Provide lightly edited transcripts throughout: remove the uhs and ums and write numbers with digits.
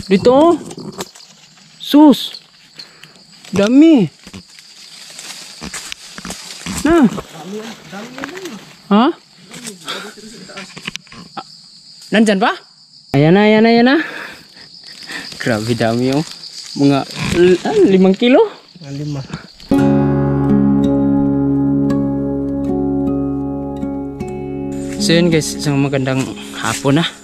Dito oh. Sus. Dami. Nah. Ha? Nandyan pa? Ayan na. Grabe dami oh. Mga 5 kilo? 5. So yun guys, isang magandang hapon na.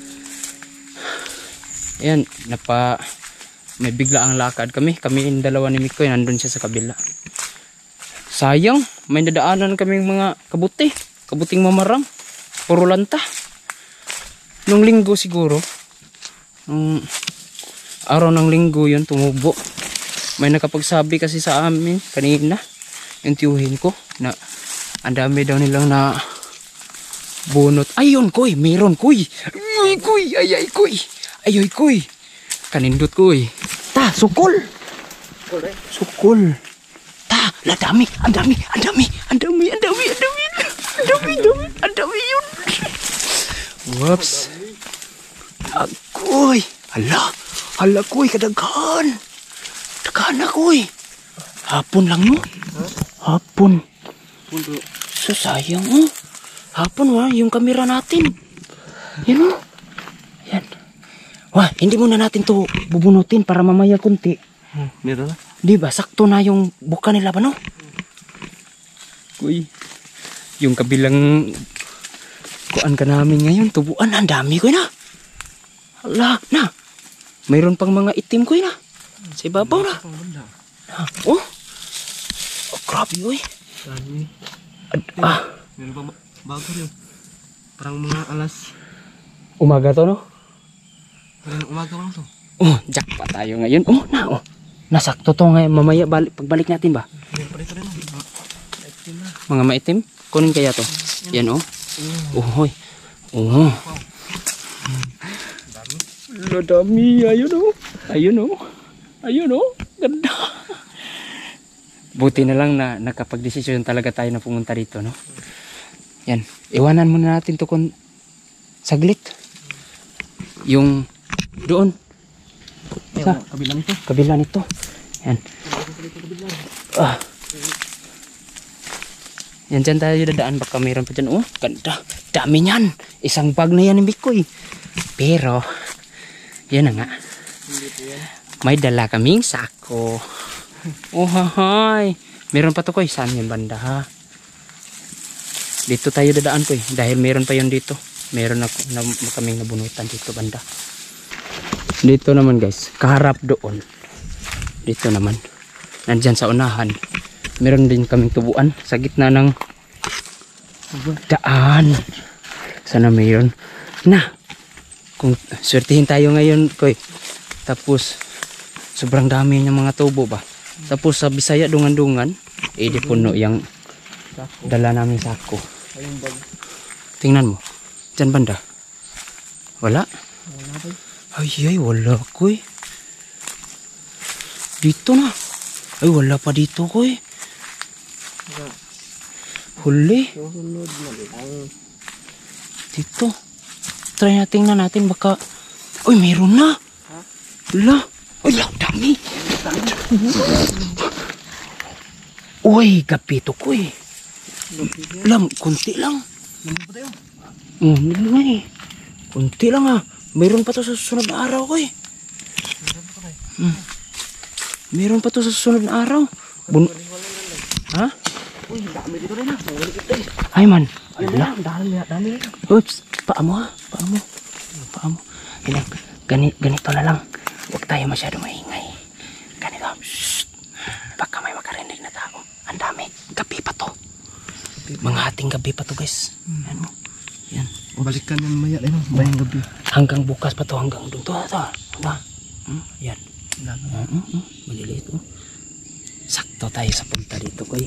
Ayan, may bigla ang lakad kami. Kami yung dalawa ni Mikoy, nandun siya sa kabila. Sayang, may nadaanan kaming mga kabuting mamarang. Puro lanta. Nung linggo siguro, nung araw ng linggo yun, tumubo. May nakapagsabi kasi sa amin kanina, yung tiyuhin ko, na ang dami daw nilang na bunot. Ayun koy, meron koy. Ay koy. Ayoy koy. Kanindot koy. Ta, sukol. Sukol. Ta, la dami, ang dami yun. Whoops. Agoy. Hala koy, kadaghan. Daghan na koy. Hapon lang no? Hapon. So sayang oh. Hapon wa, yung kamera natin. Yan o. Yan. Wah, hindi muna natin to bubunutin para mamaya kunti. Meron na? Di ba? Sakto na yung buka nila ba no? Uy. Yung kabilang kuan ka namin ngayon. Tubuan, ang dami ko na. Hala, na. Mayroon pang mga itim ko na. Sa ibabaw na. Oh. Oh, grabe uy. Meron pang bago rin. Parang mga alas. Umaga to no? Parang umaga lang to. Oh, jackpot tayo ngayon. Oh, na oh. Nasakto to ngayon. Mamaya pagbalik natin ba? Meron pa rin na. Mga maitim? Kunin kaya to. Yan oh. Oh, hoy. Oh. Dami. Ayun oh. Ganda. Buti na lang na nakapag-desisyon talaga tayo na pumunta dito, no? Yan. Iwanan muna natin to kung saglit. Yung doon. Sa kabila nito. Yan. Yan dyan tayo dadaan. Baka mayroon pa dyan. Oh, ganda. Dami niyan. Isang bag na yan ni Mikoy. Pero, yan na nga. May dala kaming sako. Oh, hahay. Meron pa to koy. Saan yung banda ha? Dito tayo dadaan koy. Dahil meron pa yun dito. Meron kaming nabunutan dito banda. Dito naman guys. Kaharap doon. Dito naman. Nandyan sa unahan. Meron din kaming tubuan. Sa gitna ng daan. Sana mayroon. Na. Kung swertihin tayo ngayon koy. Tapos sobrang dami ng mga tubo ba. Tapos sa Bisaya dungan-dungan, di puno yung dala namin sako. Tingnan mo. Diyan banda. Wala? Ay, wala koy. Dito na. Ay, wala pa dito koy. Huli. Dito. Try natin baka. Uy, meron na. Wala. Uy, dami. Uy, gabi to ko eh. Kunti lang. Kunti lang ah. Mayroon pa to sa susunod na araw ko eh. Mayroon pa to sa susunod na araw. Ha? Uy, dami dito rin ah. Ay man. Dami. Oops, paa mo. Ganito na lang. Huwag tayo masyado maingay. Ganito. Shhh. Baka may makarinig na tao. Ang dami. Gabi pa to. Mga hating gabi pa to guys. Yan mo. Yan. Balikan yan maya lang. Bayang gabi. Hanggang bukas pa to. Hanggang doon to. Yan. Maliliit oh. Sakto tayo sa punta dito koy.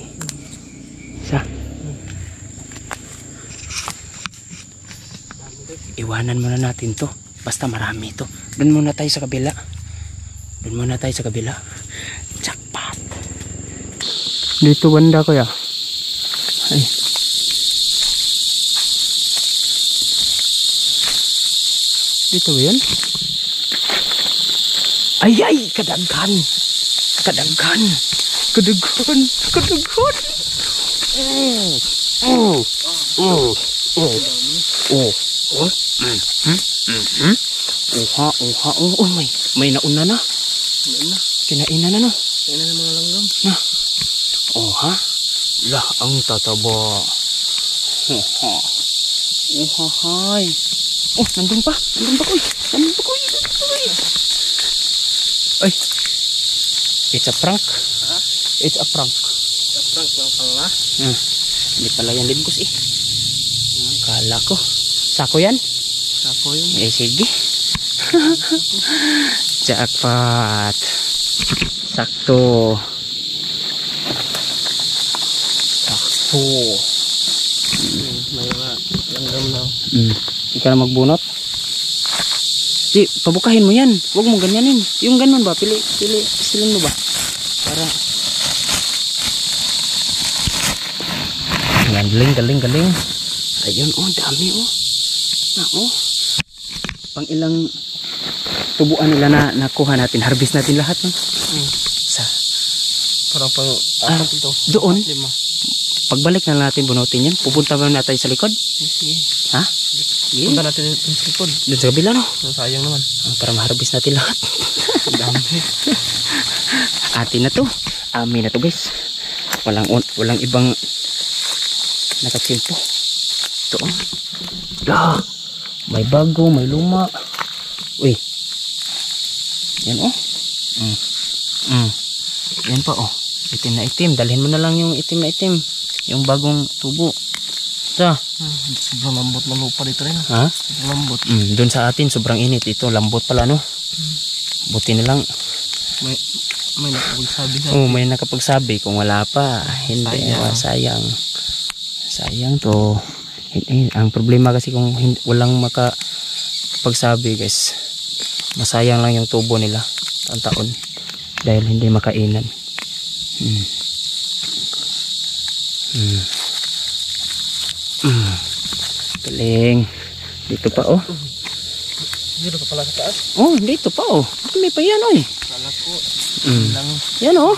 Iwanan muna natin to. Basta marami to. Doon muna tayo sa kabila. Jackpot. Dito banda ko ya. Ay. Dito ba yun? Ay, kadaghan. Kadaghan. Kadaghan. Kadaghan. May nauna na. Kinainan na no. Kainan ng mga langgam. Na. Oha. Lah, ang tataba. Oha. Ohahay. Oh, nandun pa. Nandun pa, koy. Nandun pa, koy. Ay. It's a prank. Ha? It's a prank. Prank lang pala. Hindi pala yan libgos eh. Kala ko. Sako yan? Sako yun. Eh, sige. Jackpot. Sakto. Sakto. May mga langgam na. Ikaw na magbunot. Di, pabukahin mo yan. Huwag mo ganyanin. Yung ganun ba? Pilin mo ba? Para. Yan, galing. Ayun, oh, dami, oh. Na, oh. Pang ilang tubuan nila na nakuha natin. Harvest natin lahat, no? Sa. Parang pang ito. Doon. 5. Pagbalik na natin bunutin yan. Pupunta ba natin sa likod? Sige. Ha? Sige. Punta natin yung sa likod. Doon sa kabila, no? Sayang naman. Para ma-harvest natin lahat. Ang dami. Atin na to. Amin na to, guys. Walang ibang nakachimpo. Ito, oh. Lah, may bago, may luma. Uy. Yan, oh. Yan pa, oh. Itim na itim. Dalhin mo na lang yung itim na itim. Yung bagong tubo. Ito. Sobrang lambot na lupa dito rin. Ha? Sobrang lambot. Doon sa atin, sobrang init. Ito, lambot pala, no? Buti na lang. May nakapagsabi sa. Oh, may nakapagsabi. Kung wala pa, hindi. Sayang. Sayang to. Ang problema kasi kung walang makapagsabi, guys, masayang lang yung tubo nila ang taon dahil hindi makainan. Galing. Dito pa, oh. Dito pa pala sa taas. Oh, dito pa, oh. May pa yan, oh. Kala ko. Yan, oh.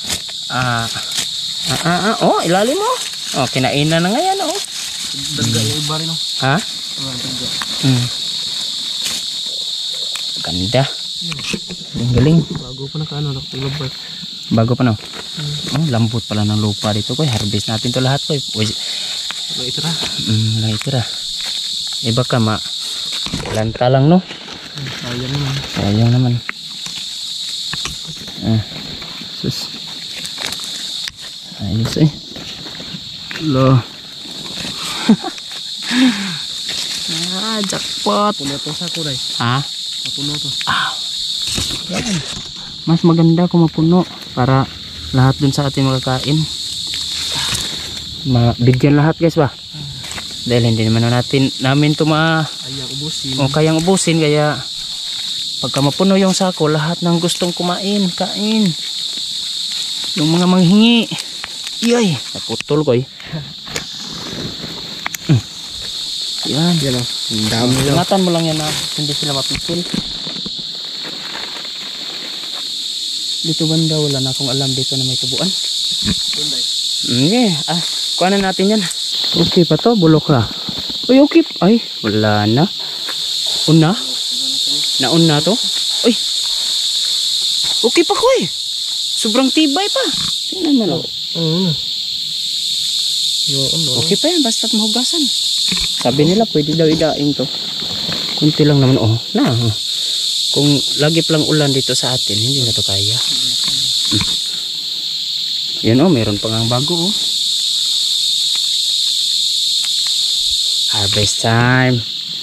Oh, ilalim mo. Oh, kinainan na nga yan, oh. Daga yung iba rin, oh. Ha? Daga. Ganda. Galing. Bago pa nakapaglabat. Bago pa, no? Oh, lambot pala ng lupa dito, koy. Harvest natin to lahat, koy. May itira. May itira. Iba ka, lanta lang, no? Sayang naman. Sayang naman. Sus. Ayos, eh. Lo. Jackpot. Puno itong sako, Ray. Ha? Puno to. Yan. Mas maganda kung mapuno para lahat dun sa ating makakain. Mabigyan lahat, guys, ba? Dahil hindi naman namin ito Kayang ubusin. kayang ubusin, kaya pagka mapuno yung sako, lahat ng gustong kumain, kain. Yung mga manghingi. Iyay, naputol ko, eh. Yan. Yan, oh. Ang dami lang. Ingatan mo lang yan na hindi sila mapipil. Dito banda, wala na akong alam dito na may tubuan. Kuha na natin yan. Okay pa to, bulok ka. Uy, okay. Ay, wala na. Una? Nauna to? Uy. Okay pa ko, eh. Sobrang tibay pa. Tingnan mo lang. Okay pa yan, basta't mahugasan. Sabi nila, pwede daw idaing to. Kunti lang naman, oh. Kung lagi palang ulan dito sa atin, hindi na to kaya. Yan, oh, meron pang ang bago, oh. Harvest time.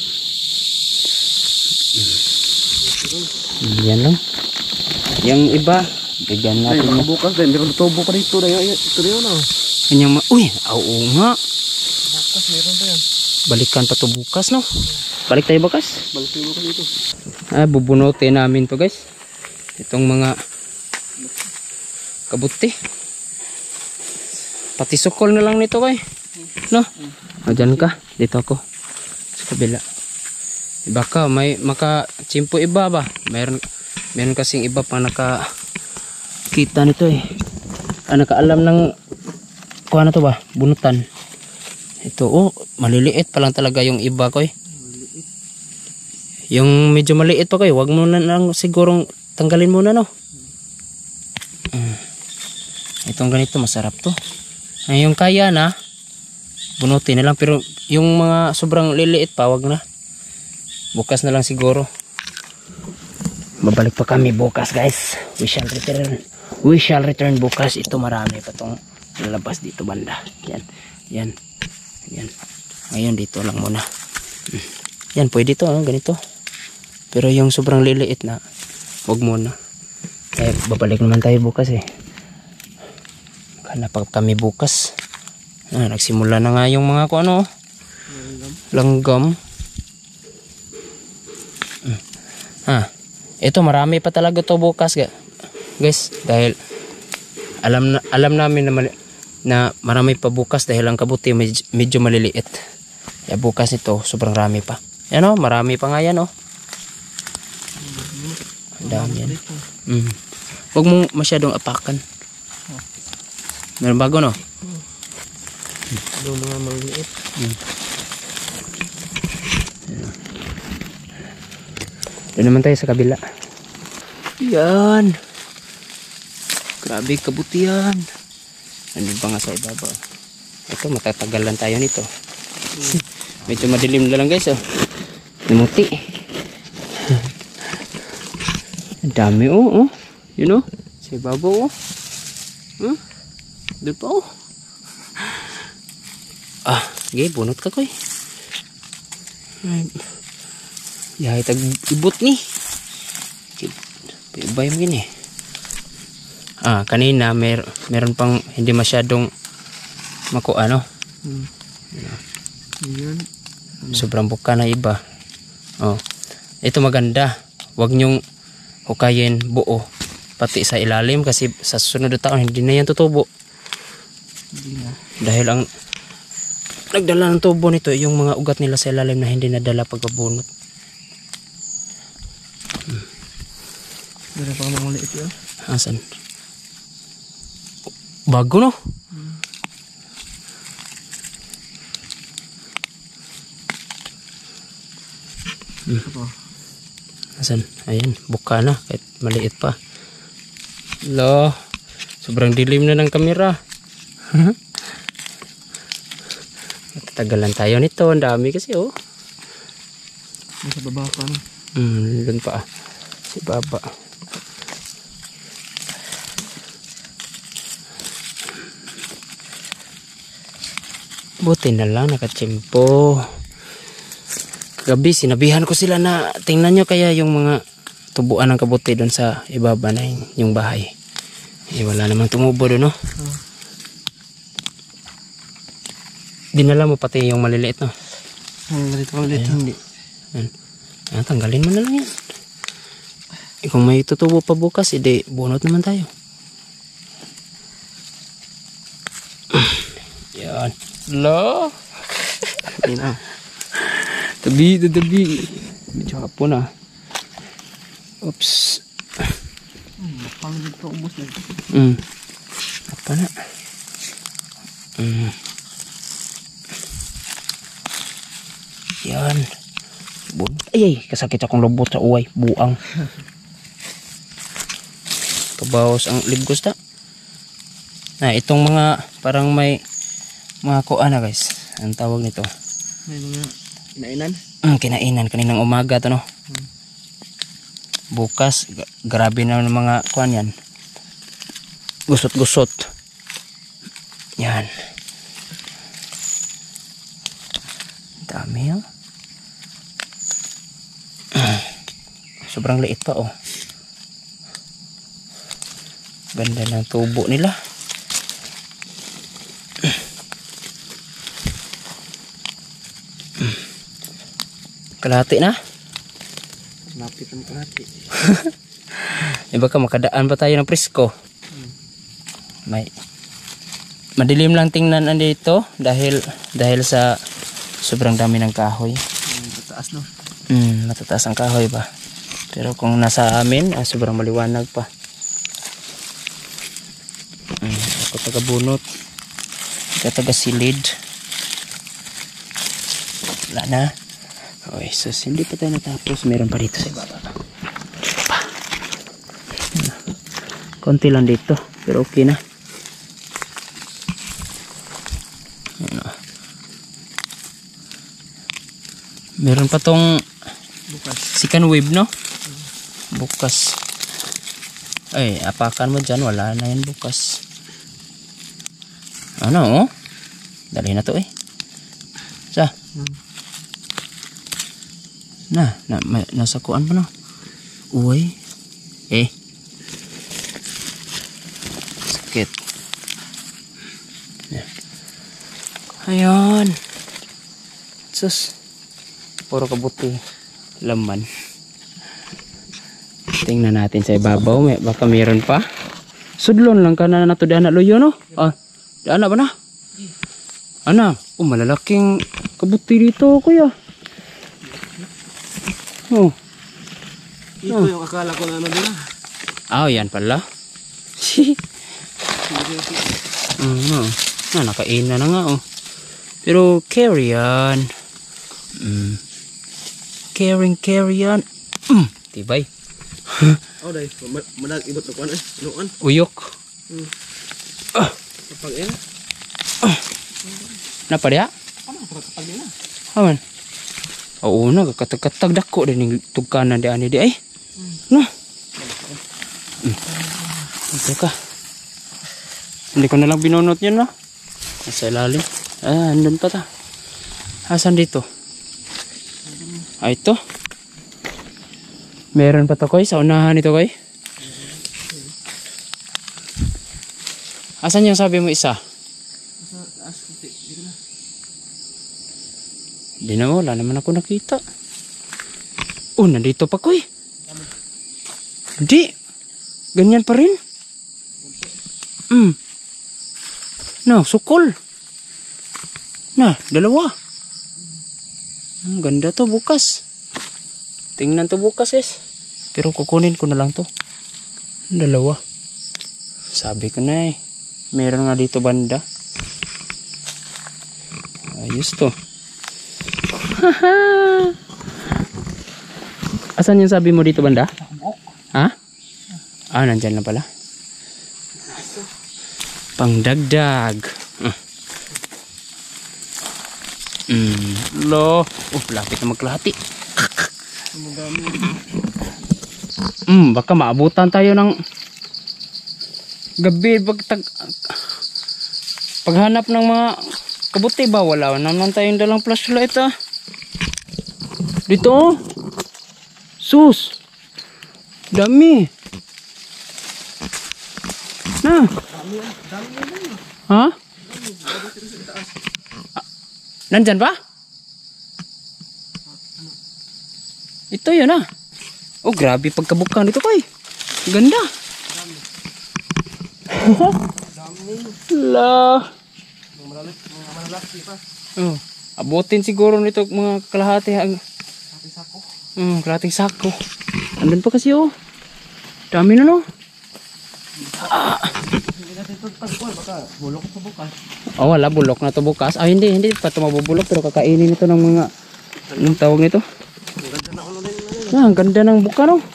Yan lang. Yung iba, bigyan natin. Ay, bukas din. Meron tubo pa dito. Ito rin, oh. Kanyang uy, oo nga. Bukas, meron pa yan. Balikan pa to bukas, no? Balik tayo bukas. Balik tayo bukas dito. Bubunutin namin to, guys. Itong mga kabuti. Pati sukol na lang nito, kay. No? Dyan ka. Dito ako. Sa kabila. Iba ka, may makachimpo iba ba? Mayroon Meron kasing iba pa nakakita nito eh. Nakaalam ng kuha na to ba? Bunutan. Ito oh, maliliit pa lang talaga yung iba ko eh. Yung medyo maliit pa ko eh, wag mo na lang sigurong tanggalin muna no. Itong ganito masarap to. Ay, yung kaya na bunutin na lang, pero yung mga sobrang liliit pa wag na. Bukas na lang siguro. Babalik pa kami bukas guys. We shall return. We shall return bukas. Ito marami pa tong lalabas dito banda. Yan. Yan. Yan. Ngayon dito lang muna. Yan pwede to ganito. Pero yung sobrang liliit na wag muna. Eh babalik naman tayo bukas eh. Hanap pa kami bukas. Nagsimula na nga yung mga langgam. Ito marami pa talaga to bukas guys, dahil alam namin na marami pa bukas dahil ang kabuti medyo maliliit. Kaya bukas ito sobrang rami pa. Yan oh, marami pa nga yan oh. Ang dami yan. Huwag mong masyadong apakan. Meron bago no? Yung mga maliliit. Doon naman tayo sa kabila. Yan. Grabe kabutihan. Ano ba nga sa ibabaw? Ito matatagalan tayo nito. Medyo madilim na lang guys oh. Namuti. Ang dami oh. You know? Sa ibabaw oh. Doon pa oh. Okay, bunot ka ko eh. Yahay tag ibot ni. Ibay mo gini. Kanina meron pang hindi masyadong makuha no. Yan. Sobrang buka na iba. Ito maganda. Huwag nyong hukayin buo pati sa ilalim kasi sa susunod na taon hindi na yan tutubo. Hindi na. Dahil ang nagdala ng tubo nito yung mga ugat nila sa ilalim na hindi nadala pagkabunot. Meron pa mga maliit yun. Asan? Bago no? Asan? Ayan, buka na kahit maliit pa. Lo, sobrang dilim na ng kamera. Matagalan tayo nito, ang dami kasi oh. Nasa baba pa no. Doon pa si baba. Buti na lang nakatsimpo. Kagabi sinabihan ko sila na tingnan nyo kaya yung mga tubuan ng kabuti doon sa ibaba na yung bahay. Wala namang tumubo doon no. Dinala mo pati yung maliliit no. Maliliit hindi. Tanggalin mo na lang yan. Kung may tutubo pa bukas, edi bunot naman tayo. Yan. Lo. Yan Tabi. Medyo hapon na. Oops. Pang dito ubos na. Apa na? Yan. Ay, kasakit akong lubot sa uway. Buang. Kabawas ang libgos ta. Itong mga parang may mga kuha na guys. Ang tawag nito. May mga kinainan? Kinainan. Kaninang umaga to no. Bukas, grabe na ng mga kuha yan. Gusot-gusot. Yan. Dami oh. Sobrang liit pa oh. Ganda ng tubo nila. Kalahati na. Lapit ang kalahati. Baka makadaan pa tayo ng presko. May madilim lang tingnan andito dahil sa sobrang dami ng kahoy. Mataas no. Matataas ang kahoy ba. Pero kung nasa amin, sobrang maliwanag pa. Ako taga-bunot. Ika taga-silid. Wala na. Okay, so hindi pa tayo natapos. Meron pa dito sa ibaba. Pa. Konti lang dito. Pero okay na. Meron pa tong Bukas. second wave, no? Bukas. Ay, apakan mo dyan. Wala na yan bukas. Ano, oh? Dali na to, eh. Sa? Nasa kuan mo, no? Uy. Sakit. Ayan. Sus. Puro kabuti. Laman. Tingnan natin sa ibabaw. Baka mayroon pa. Sudlon lang ka na nato daan na loyo, no? Daan na ba na? Ana. Malalaking kabuti dito, kuya. Ito yung akala ko na ano nila. Yan pala. Nakain na nga, oh. Pero carry on. Carry on. Tibay. Dahil. Madag ibot na kuan eh. Inuan. Uyok. Kapag ina. Napa dia? Kapag ina. Aman. Oo na, katag-katag dako din yung tugkanan di ani di ay. No. Ito ka. Hindi ko na lang binunot yun, no? Nasa ilalim. Andun pa ta. Asan dito? Ito. Meron pa to, koy. Sa unahan ito, koy. Asan yung sabi mo isa? Di na, wala naman ako nakita. Nandito pa, koy. Di. Ganyan pa rin. Sukol. Dalawa. Ang ganda to bukas. Tingnan to bukas, guys. Pero kukunin ko na lang to. Dalawa. Sabi ko na eh. Meron nga dito banda. Ayos to. Asan yung sabi mo dito banda? Ha? Nandyan lang pala. Pangdagdag. Lapit na magkalahati. Baka maabutan tayo ng gabi paghanap ng mga kabuti ba? Wala naman tayong dalang flashlight, Dito, sus. Dami. Ha? Nandyan ba? Ito yun, grabe pagkabukan dito, koy. Ganda. Abutin siguro nito mga kalahati. Kalahating sako. Andun pa kasi, dami na, no? Bulok sa bukas. Wala, bulok na to bukas. Hindi pa ito mabubulok, pero kakainin ito ng mga, anong tawag nito? Ang ganda ng buka, no?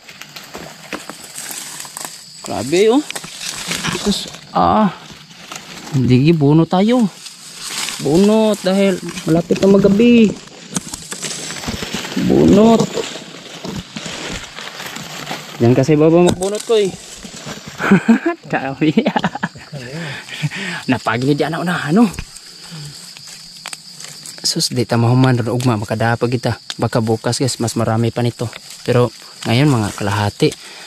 Grabe, Tapos, hindi, bunot tayo. Bunot dahil malapit na magabi. Bunot. Yan kasi baba magbunot ko, Dami. Napagini di anak na, Sus, di ta mahuman ron ugma makadapa kita. Baka bukas, guys, mas marami pa nito. Pero ngayon mga kalahati.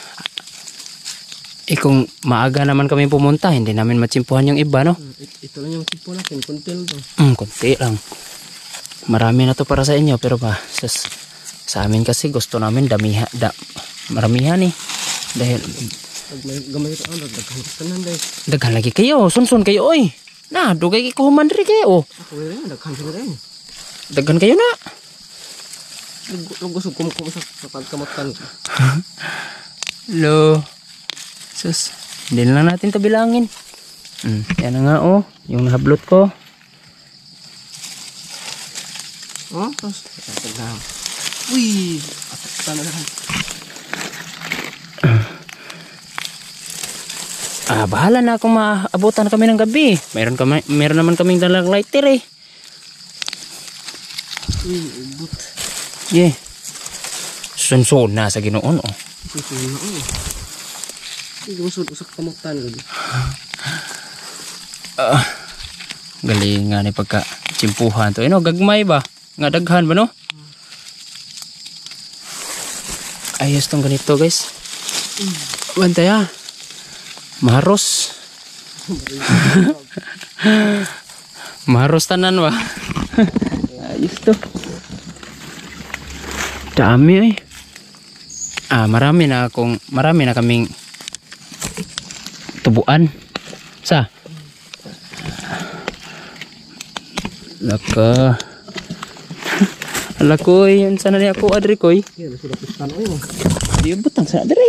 Kung maaga naman kami pumunta, hindi namin matsimpuhan yung iba, no? Ito lang yung simpo natin, konti lang to. Konti lang. Marami na to para sa inyo, pero sa amin kasi gusto namin maramihan, Dahil pag may gamay ito, daghan dahil. Daghan lagi kayo, sunsun kayo, oy. Dugay kayo human rin kayo, Ako rin, daghan sila rin. Daghan kayo na. Lugos ug kumkum sa pagkamutan. Lo. Sus. Hindi na lang natin ito bilangin. Yan na nga oh. Yung nahablot ko. Oh, tapos. Uy! Atak na lang. Bahala na kung maabutan kami ng gabi. Meron naman kaming dalang lighter eh. Uy, ubot. Yeah. Sunsun na sa Ginoon oh. Susunod na oh. Gusod usak kamutan lagi. Galing nga ni pagka tsimpuhan to. Ano, gagmay ba? Nga daghan ba no? Ayos tong ganito guys. Bantay ah. Maros. Maros tanan ba? Ayos to. Dami eh. Marami na kaming tubuan. Sa? Laka. Alakoy, yun sana niya ako adri koy. Yeah, sudah pistan oh. Di butang sa adri.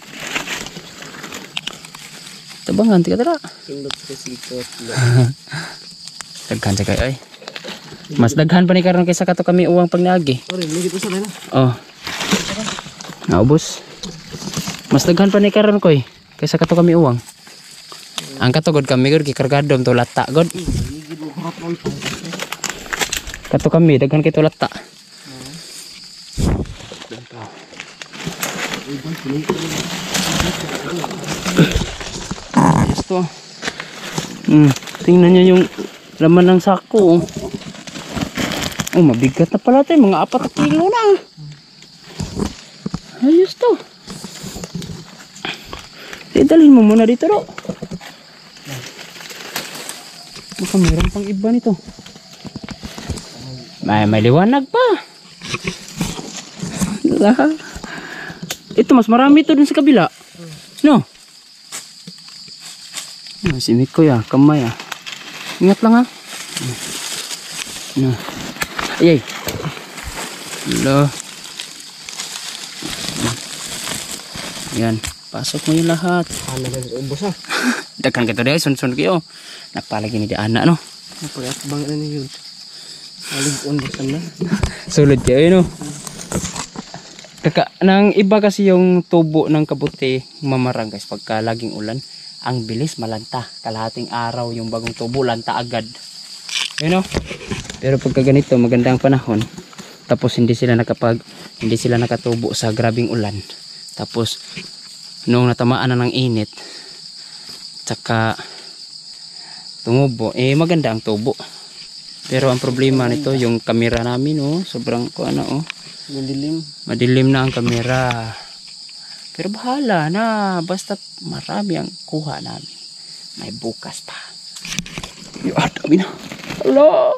Tabangan tika tara. Sindot sa sikot. Daghan sa kay ay. Mas daghan pa ni karon kaysa kato kami uwang pagniagi. Ori, lagi to sa na. Oh. Naubos. Mas daghan pa ni karon koy kaysa kato kami uwang. Ang katugod kami gud gikargadom to lata god. Kato kami daghan kay to lata. Ayos to. Tingnan nyo yung laman ng sako. Oh, mabigat na pala ito. Mga 4 kilo na. Ayos to. Dalhin mo muna dito ro. Baka meron pang iba nito. May liwanag pa. Ito mas marami ito dun sa kabila. No? Si Miko ya, kamay ah. Ingat lang ha. No. Ayay. Hello. Yan. Pasok mo yung lahat. Ano na ubos ha? Daghan ka to dahil. Sun-sun kayo. Napalagi ni di anak no. Napagay bang ano yun? Alig-on busan na. Sulod kayo no. Nang iba kasi yung tubo ng kabuti mamarang guys pagka laging ulan. Ang bilis malanta. Kalahating araw yung bagong tubo lanta agad. You know? Pero pagka ganito magandang panahon. Tapos hindi sila nakatubo sa grabing ulan. Tapos nung natamaan na ng init tsaka tumubo maganda ang tubo. Pero ang problema nito yung kamera namin sobrang madilim na ang kamera. Pero bahala na basta marami ang kuha namin. May bukas pa. Yung dami na. Hello.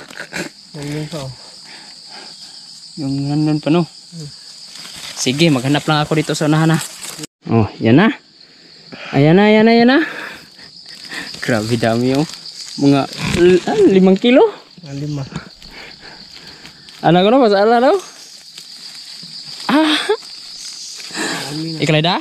Yung nandun pa no. Sige maghanap lang ako dito sa unahan na. Oh yan na. Ayan na. Grabe dami yung mga 5 kilo. 5. Anak ko na masalah daw. Ikalay da?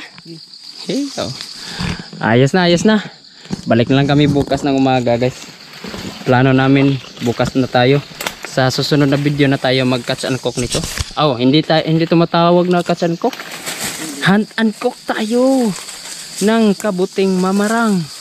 Ayos na. Balik na lang kami bukas ng umaga guys. Plano namin bukas na tayo. Sa susunod na video na tayo mag catch and cook nito. Hindi tumatawag na catch and cook. Hunt and cook tayo ng kabuting mamarang.